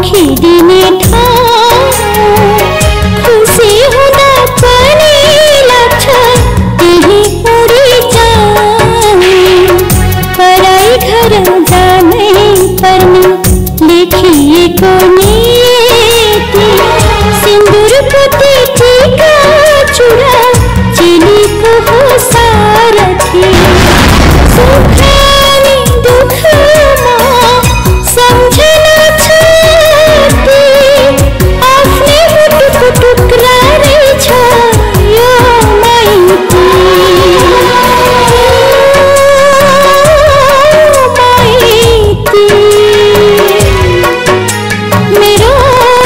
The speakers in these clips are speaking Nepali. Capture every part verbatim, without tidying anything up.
राखिदिने ठाउँ खुसी हुँदा पनि लाग्छ त्यही उडी जाने पराई घर जानै पर्ने लेखिएको नीति सिन्दुर पोते टीका चुरा चेलीको हो सारथी सुख नि दुःखमा सम्झना छाती आफ्नै मुटुको टुक्रा रहेछ यो माइती माइती मेरो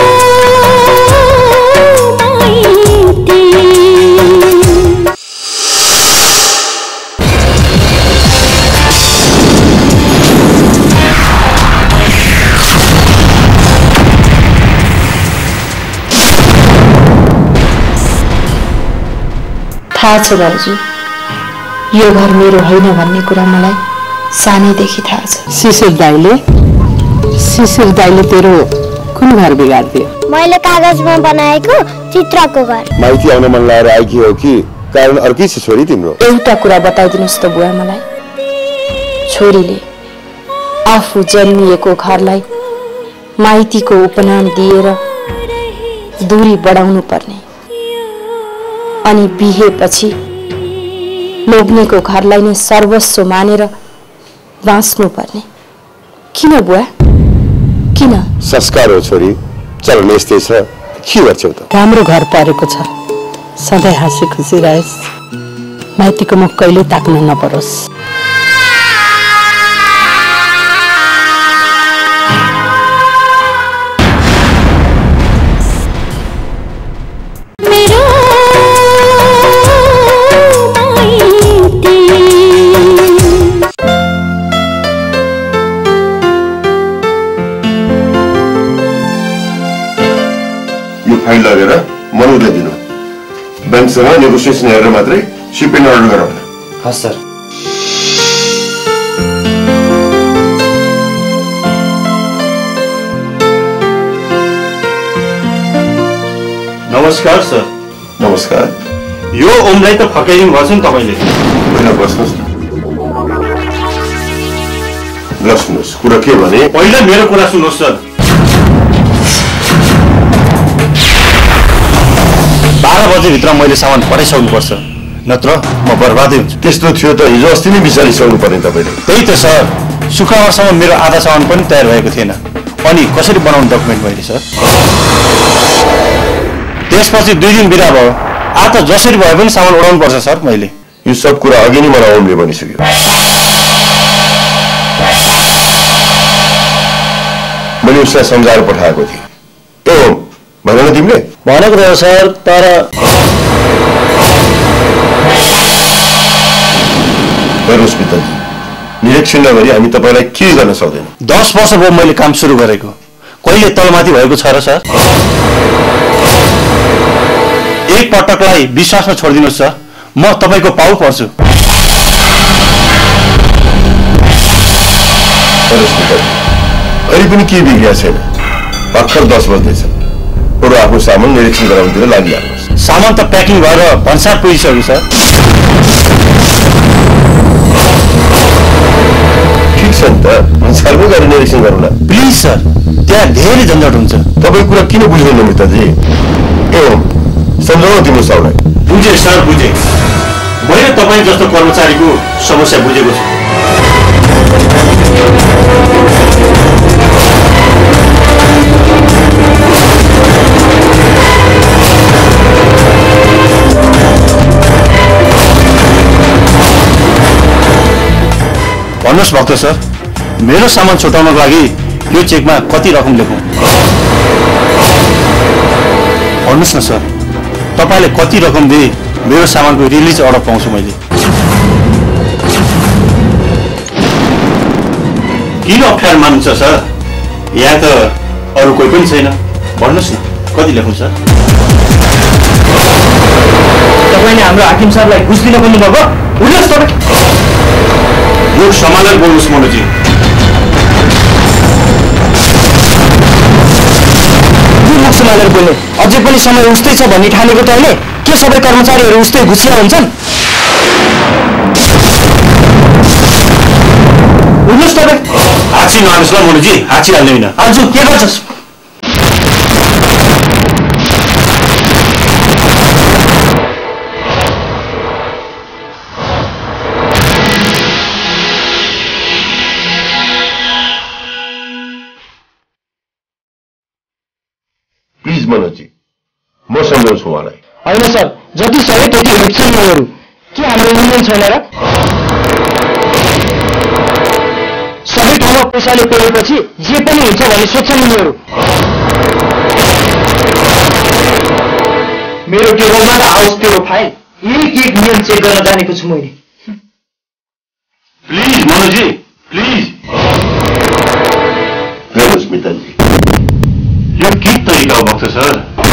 माइती। थाहा छ दाजु, यो घर मेरो होइन भन्ने कुरा मलाई सानैदेखि थाहा छ। शिशिर दाइले शिशिर दाइले तेरो कुन घर बिगार्दियो? मैले कागजमा बनाएको चित्रको घर। माइती आउन मन लागेर आएकी हो कि कारण अर्कै छ छोरी तिम्रो? एउटा कुरा बताइदिनुहोस् त बुवा मलाई, छोरीले आफू जन्मिएको घरलाई माइतीको उपनाम दिएर दूरी बढाउनु पर्ने अनि बिहेपछि लोग्नेको घरलाई नै सर्वस्व मानेर बाँच्नु पर्ने किन बुवा, किन? संस्कार हो छोरी, चलन यस्तै छ, के गर्छौ त? राम्रो घर परेको छ, सधैँ हाँसी खुसी रहोस्, माइतीको मुख कहिले ताक्नु नपरोस्। फाइन लगेर मनुलाई दिनु, ब्याङ्कसँग नेगोसिएसन हेरेर मात्रै सिपिङ अर्डर गराउनु। हस् सर। नमस्कार सर। नमस्कार। यो ओमलाई त फकाइदिनु भएछ नि तपाईँले। पहिला बस्नुहोस् न। ल सुन्नुहोस्, कुरा के भने? पहिला मेरो कुरा सुन्नुहोस् सर। बाह्र बजे भित्र मैले सामान पठाइसक्नु पर्छ, नत्र म बर्बादै हुन्छु। त्यस्तो थियो त हिजो अस्ति नै बिचारिसक्नु पर्ने तपाईँले। त्यही त सर, शुक्रबारसम्म मेरो आधा सामान पनि तयार भएको थिएन, अनि कसरी बनाउनु डकुमेन्ट मैले सर? त्यसपछि दुई दिन बिदा भयो, आज त जसरी भए पनि सामान उडाउनु पर्छ सर मैले। यो सब कुरा अघि नै मलाई ओमले भनिसक्यो। मैले उसलाई सम्झाएर पठाएको थिएँ। ए ओम भनेन तिमीले? भनेको थियो सर, तर हेर्नुहोस् पिताजी, निरीक्षण नगरी हामी तपाईँलाई के गर्न सक्दैनौँ। दस वर्ष भयो मैले काम सुरु गरेको, कहिले तलमाथि भएको छ र सर? एक पटकलाई विश्वासमा छोडिदिनुहोस् सर, म तपाईँको पाउ पर्छु। हेर्नुहोस् पिताजी, अहिले पनि के बिग्रिया छैन, भर्खर दस बज्दैछ। बरु आफ्नो सामान निरीक्षण गराउनुतिर लागिहाल्नुहोस्। सामान त प्याकिङ भएर भन्सार पुगिसक्यो सर। ठिक छ नि त, भन्सारमै गएर निरीक्षण गरौँ न। प्लिज सर, त्यहाँ धेरै झन्झट हुन्छ। तपाईँ कुरा किन बुझ्दैन मिताजी? ए हो सम्झाउन तिम्रो सबलाई। बुझे सर, बुझे। मैले तपाईँ जस्तो कर्मचारीको समस्या बुझेको छु। भन्नुहोस् भक्त सर, मेरो सामान छुटाउनको लागि यो चेकमा कति रकम लेखौँ? भन्नुहोस् न सर, तपाईँले कति रकम दिए मेरो सामानको रिलिज अर्डर पाउँछु मैले? किन अप्ठ्यारो मान्नुहुन्छ सर? यहाँ त अरू कोही पनि छैन। भन्नुहोस् न, कति लेखौँ सर? तपाईँले हाम्रो हाकिम साहबलाई घुस दिन भन्नुभएको? उनीहरू तपाईँ मुख सम्हालेर बोल्नुहोस् मनोजी। मानेर बोल्ने? अझै पनि समय उस्तै छ भन्ने ठानेको त होइन? के सबै कर्मचारीहरू उस्तै घुसिया हुन्छन्? उठ्नुहोस् तपाईँ। हाची नहाल्नुहोस् ल मनोजी, हाची हाल्ने होइन। आज के गर्छस्? प्लिज मनोजी, म सम्झाउँछु उहाँलाई। होइन सर, जति सबै त्यति हिँड्छन् उनीहरू। के हाम्रो युनियन छैन र? सबै ठाउँमा पैसाले पेरेपछि जे पनि हुन्छ भन्ने सोध्छन् उनीहरू। मेरो टेबलमा त आओस् त्यो फाइल, एक एक नियम चेक गर्न जानेको छु मैले। Please मनोजी, please. हेर्नुहोस् मित्तलजी, यो के तरिका हो भक्त सर?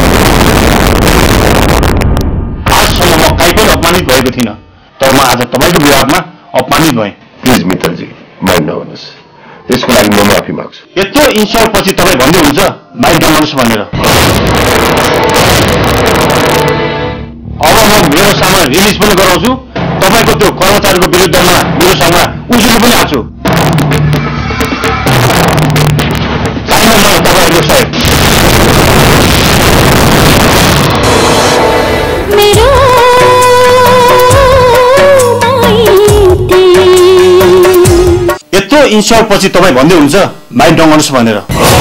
आजसम्म म कहीँ पनि अपमानित भएको थिइनँ, तर म आज तपाईँको विभागमा अपमानित भएँ। प्लिज मित्तलजी, माइन्ड नगर्नुहोस्। त्यसको लागि म माफी माग्छु। यत्रो इन्सल्ट पछि तपाईँ भन्दै हुन्छ बाइक नगर्नुहोस् भनेर। अब म मेरो सामान रिलिज पनि गराउँछु, तपाईँको त्यो कर्मचारीको विरुद्धमा मेरो सामान उजुरी पनि हाल्छु। चाहिन मलाई तपाईँहरूको सहयोग। मेरो यत्रो इन्सल्ट पछि तपाईँ भन्दै हुन्छ बाइक नगर्नुहोस् भनेर।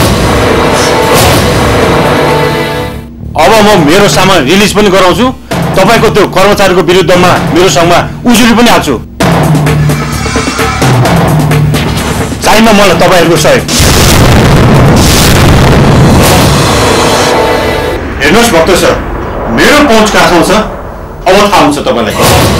अब म मेरो सामान रिलिज पनि गराउँछु, तपाईँको त्यो कर्मचारीको विरुद्धमा मेरो सङ्घमा उजुरी पनि हाल्छु। चाहिन मलाई तपाईँहरूको सहयोग। हेर्नुहोस् भक्त सर, मेरो पहुँच कहाँसम्म छ अब थाहा हुन्छ तपाईँलाई।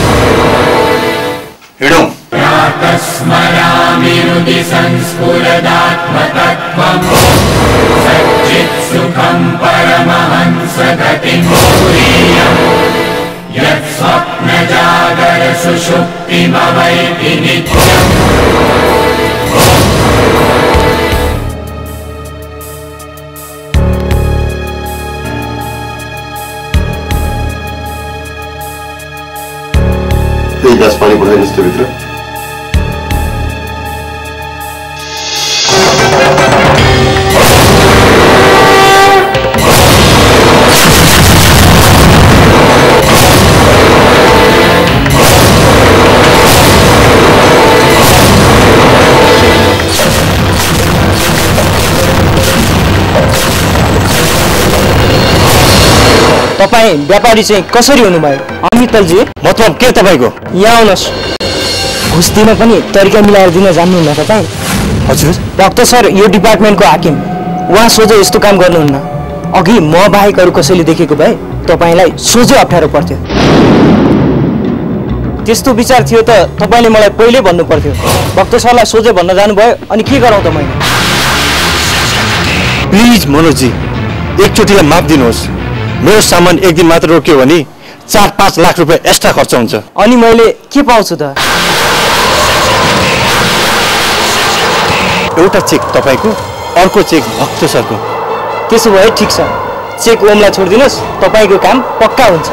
हिँडौँ। स्मरामि हृदि संस्फुरदात्मतत्त्वं सच्चित् सुखं परमहंस गतिं तुरीयम् यत् स्वप्नजागर सुषुप्तिमवैति नित्यम्। एक ग्लास पानी पठाइदिनुहोस् त्यो भित्र। तपाईँ व्यापारी चाहिँ कसरी हुनुभयो अमितलजी? मतलब के तपाईँको? यहाँ आउनुहोस्। घुस दिन पनि तरिका मिलाएर दिन जान्नुहुन्न तपाईँ? हजुर। भक्त सर यो डिपार्टमेन्टको हाकिम, उहाँ सोझो यस्तो काम गर्नुहुन्न। अघि म बाहेक अरू कसैले देखेको भए तपाईँलाई सोझो अप्ठ्यारो पर्थ्यो। त्यस्तो विचार थियो त तपाईँले मलाई पहिले भन्नु पर्थ्यो। भक्त सरलाई सोझो भन्न जानुभयो, अनि के गरौँ त मैले? प्लिज मनोजी, एकचोटिलाई माफ दिनुहोस्। मेरो सामान एक दिन मात्र रोक्यो भने चार पाँच लाख रुपियाँ एक्स्ट्रा खर्च हुन्छ। अनि मैले के पाउँछु त? एउटा चेक तपाईँको, अर्को चेक भक्त सरको। त्यसो भए ठिक छ, चेक ओमलाई छोडिदिनुहोस्, तपाईँको काम पक्का हुन्छ।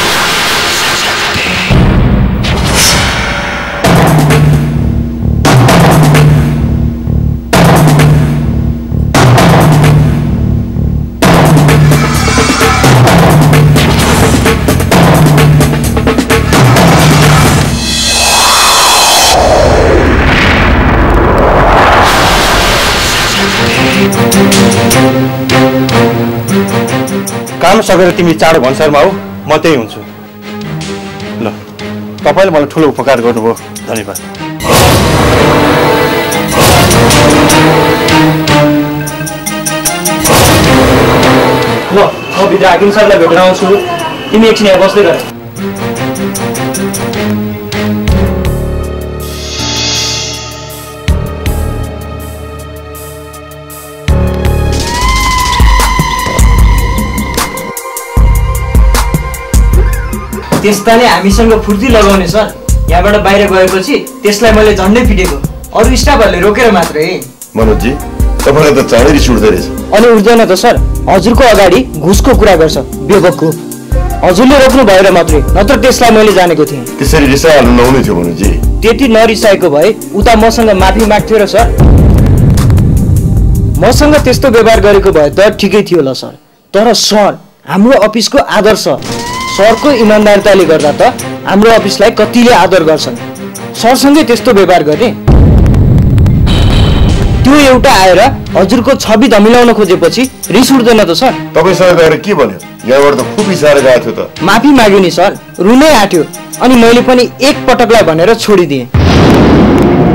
काम सकेर तिमी चाँडो भन्सारमा आऊ, म त्यही हुन्छु। ल, तपाईँले मलाई ठुलो उपकार गर्नुभयो, धन्यवाद। ल, म भित्र हाकिम सरलाई भेट्न आउँछु, तिमी एकछिन यहाँ बस्दै गर। त्यस्ता नै हामीसँग फुर्ती लगाउने सर। यहाँबाट बाहिर गएपछि त्यसलाई मैले झन्डै पिटेको, अरू स्टाफहरूले रोकेर मात्रै। मनोजी, तपाईँलाई त चाँडै रिस उठ्दो रहेछ। अनि उठ्दैन त सर, हजुरको अगाडि घुसको कुरा गर्छ बेवकुफ। हजुरले रोक्नु भएर मात्रै, नत्र त्यसलाई मैले जानेको थिएँ। त्यसरी रिसाइहाल्नु नहुने थियो मनुजी। त्यति नरिसाएको भए उता मसँग माफी माग्थ्यो र सर। मसँग त्यस्तो व्यवहार गरेको भए त ठिकै थियो ल सर। तर सर, हाम्रो अफिसको आदर्श, सरको इमान्दारिताले गर्दा त हाम्रो अफिसलाई कतिले आदर गर्छन्। सरसँगै त्यस्तो व्यवहार गर्ने, त्यो एउटा आएर हजुरको छवि धमिलाउन खोजेपछि रिस उठ्दैन त सर? तपाईँसँग गएर के भन्यो? यहाँबाट त खुब इसारेर गएको थियो त। माफी माग्यो नि सर, रुनै आँट्यो। अनि मैले पनि एक पटकलाई भनेर छोडिदिएँ।